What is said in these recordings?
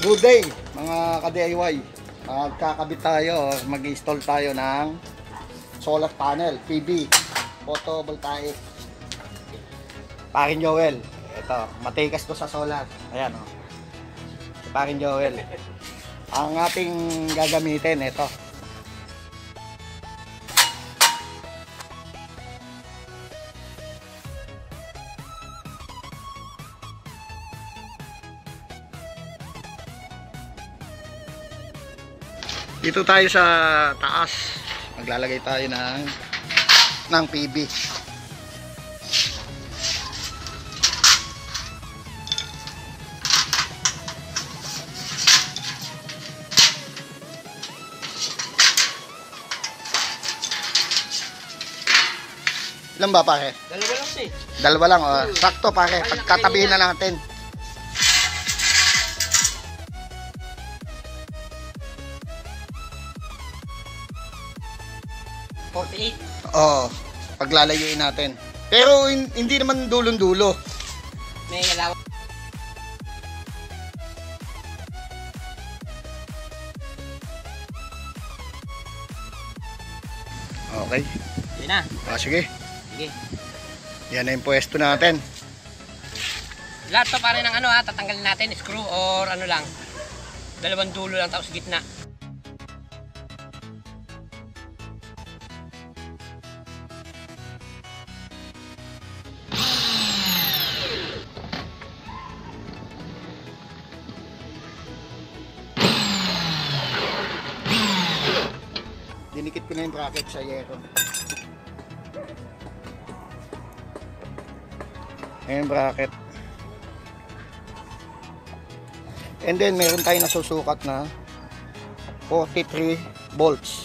Good day mga ka-DIY. Magkakabit tayo, mag-install tayo ng solar panel, PV, photovoltaic. Paring Joel. Ito, matikas to sa solar. Ayan o. Si Paring Joel. Ang ating gagamitin, ito. Dito tayo sa taas. Maglalagay tayo ng PV. Ilan ba pare? Dalawa lang siya. Dalawa lang. Oh. Sakto pare. Pagkatabihin na natin. Oo, paglalayuin natin. Pero hindi naman dulong-dulo. May alaw. Okay. Yan na. Sige. Sige. Yan na yung pwesto natin. Lahat to pare ng tatanggalin natin, screw or ano lang. Dalawang dulo lang tapos gitna. Dinikit ko na yung bracket sa yero. Ayan bracket. And then meron tayong nasusukat na 43 volts.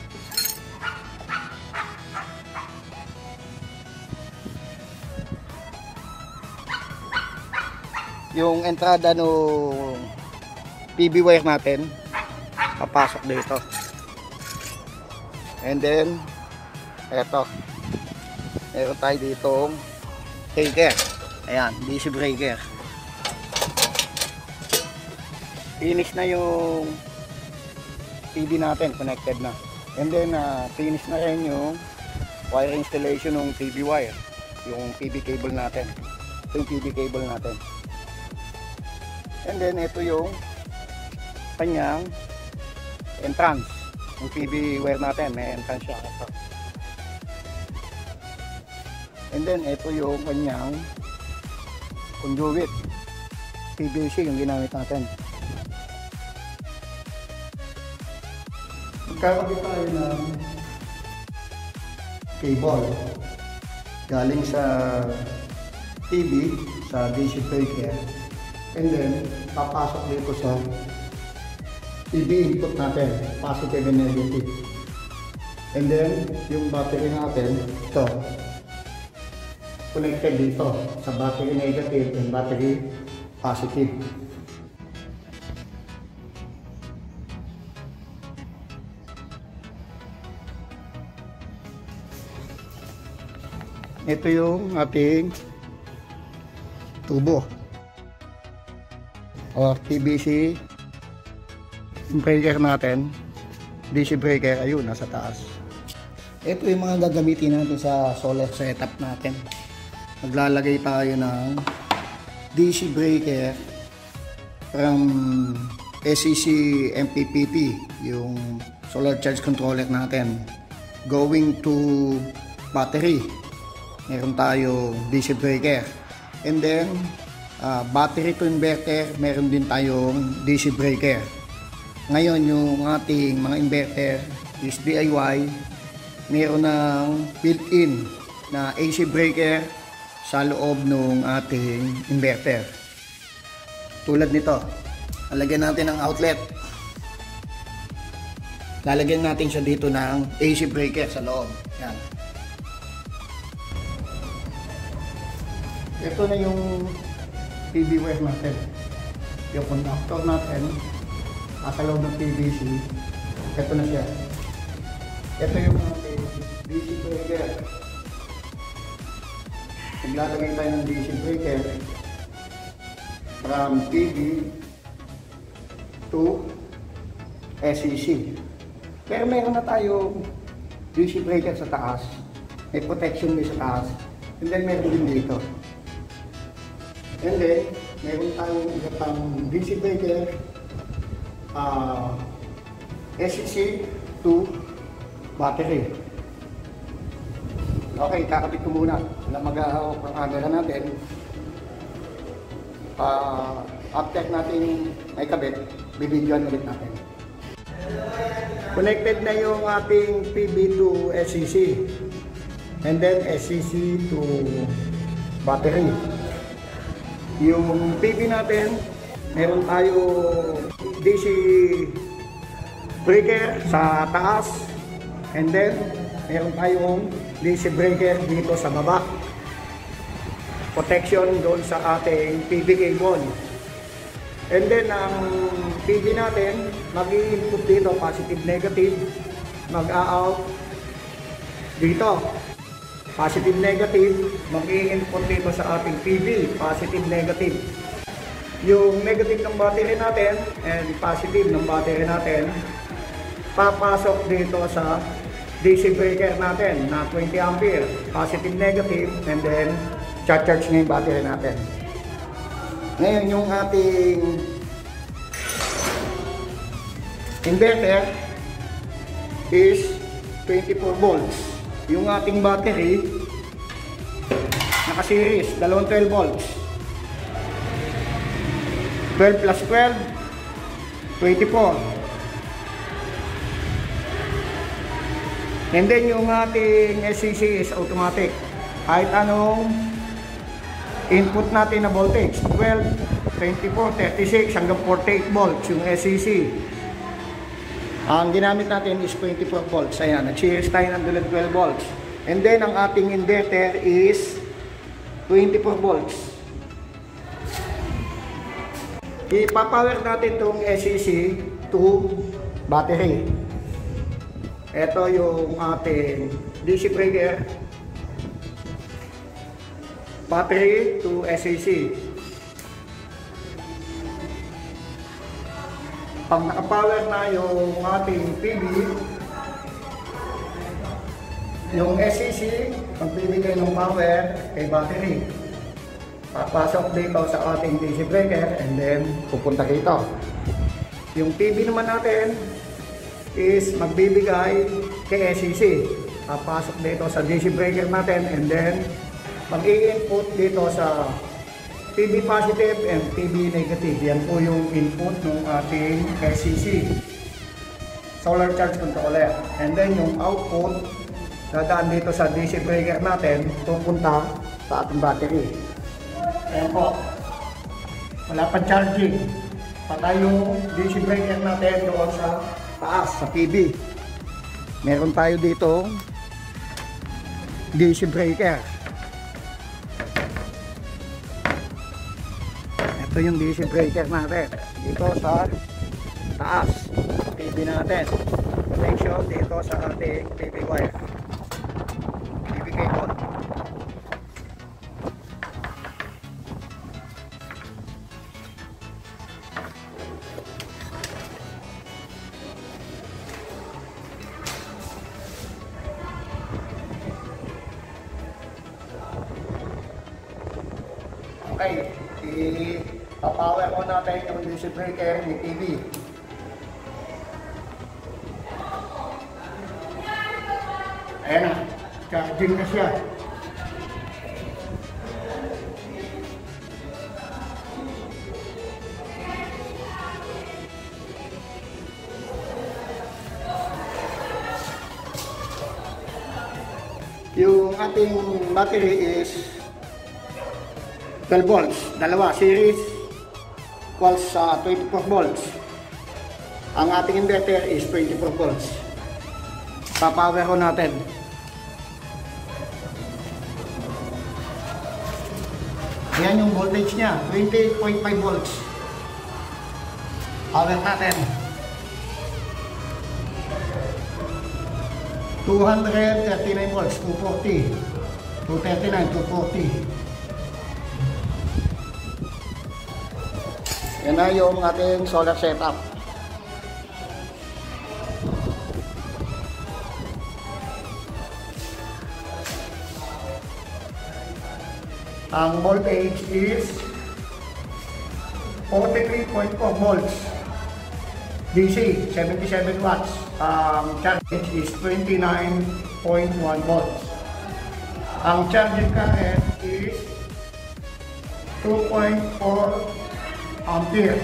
Yung entrada no PV wire natin papasok dito. And then eto, meron tayo ditong breaker. Ayan, DC breaker. Finish na yung PV natin, connected na. And then finish na rin yung wire installation ng PV wire, yung PV cable natin. Ito yung PV cable natin. And then ito yung kanyang entrance. Yung PV wire natin, may entrance siya. Ito. And then ito yung kanyang conduit, PVC yung ginamit natin. Magkakabit tayo ng cable galing sa TV sa DC breaker, and then papasok dito sa PV input natin, positive and negative. And then yung battery natin, ito connected dito sa battery negative and battery positive. Ito yung ating tubo or PVC breaker natin, DC breaker, ayun, nasa taas. Ito yung mga gagamitin natin sa solar setup natin. Maglalagay tayo ng DC breaker from SEC MPPT, yung solar charge controller natin, going to battery. Meron tayo DC breaker, and then battery to inverter, meron din tayong DC breaker. Ngayon yung ating mga inverter is DIY, meron ng built-in na AC breaker sa loob ng ating inverter. Tulad nito, lalagyan natin ng outlet. Lalagyan natin siya dito ng AC breaker sa loob. Yan. Ito na yung PV wire natin. Yung conductor natin nasa loob ng PVC. Ito na siya. Ito yung ating DC breaker. Naglalagay tayo ng DC breaker from PV to SEC. Pero meron na tayo DC breaker sa taas, may protection din sa taas, and then meron din dito. And then, meron tayong isang DC breaker, SEC to battery. Okay, kakabit ko muna. Wala mag-ahawak ang camera natin. After natin ay kabit, bibidyoan ulit natin. Connected na yung ating PB to SEC. And then SEC to battery. Yung PB natin, meron tayo DC breaker sa taas. And then, meron tayong DC breaker dito sa baba. Protection doon sa ating PB cable. And then, ang PB natin, mag-i-input dito, positive, negative. Mag-a-out dito. Positive, negative. Mag-i-input dito sa ating PB, positive, negative. Yung negative ng battery natin and positive ng battery natin, papasok dito sa DC breaker natin na 20 ampere, positive, negative, and then charge na yung battery natin. Ngayon yung ating inverter is 24 volts. Yung ating battery naka-series, dalawang 12 volts. 12 plus 12, 24. And then yung ating SEC is automatic. Kahit anong input natin na voltage, 12, 24, 36 hanggang 48 volts yung SEC. Ang ginamit natin is 24 volts. Ayan, nag-series tayo ng 12 volts. And then ang ating inverter is 24 volts. Ipapower natin itong SEC to battery. Ito yung ating DC breaker, battery to SEC. Pag nakapower na yung ating PB, yung SEC, magbibigay ng power kay battery. Papasok dito sa ating DC breaker and then pupunta dito. Yung PB naman natin is magbibigay kay SEC. Papasok dito sa DC breaker natin and then mag-i-input dito sa PB positive and PB negative. Yan po yung input ng ating SEC, solar charge controller. And then yung output, dadaan dito sa DC breaker natin, pupunta sa ating battery. Ayan po, wala pa charging. Patay yung DC breaker natin doon sa taas, sa PB. Meron tayo dito DC breaker. Ito yung DC breaker natin dito sa taas, PB natin. Connection dito sa ating PB wire, PB cable. Okay, ipapower mo natin yung DC breaker ni PB. Ayan na, charging na siya. Yung ating battery is 12 volts, dalawa series equals sa 24 volts. Ang ating inverter is 24 volts. Papower ko natin. Ayan yung voltage niya, 28.5 volts. Power natin. 239 volts, 240, 239, 240. Yan na yung ating solar setup. Ang voltage is 43.4 volts. DC, 77 watts. Ang charge is 29.1 volts. Ang charging current is 2.4 ampere.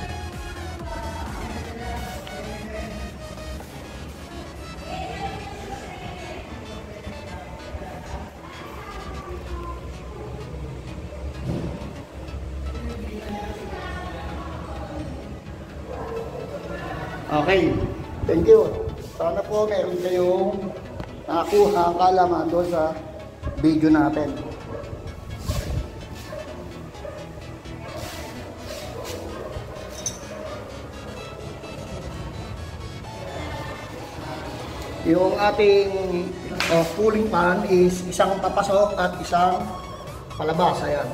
Okay, thank you. Sana po meron kayong nakakuha kaalaman doon sa video natin. Yung ating cooling fan is isang papasok at isang palabas. Ayan.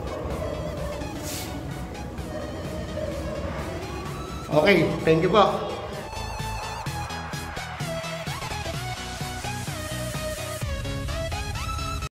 Okay, thank you po.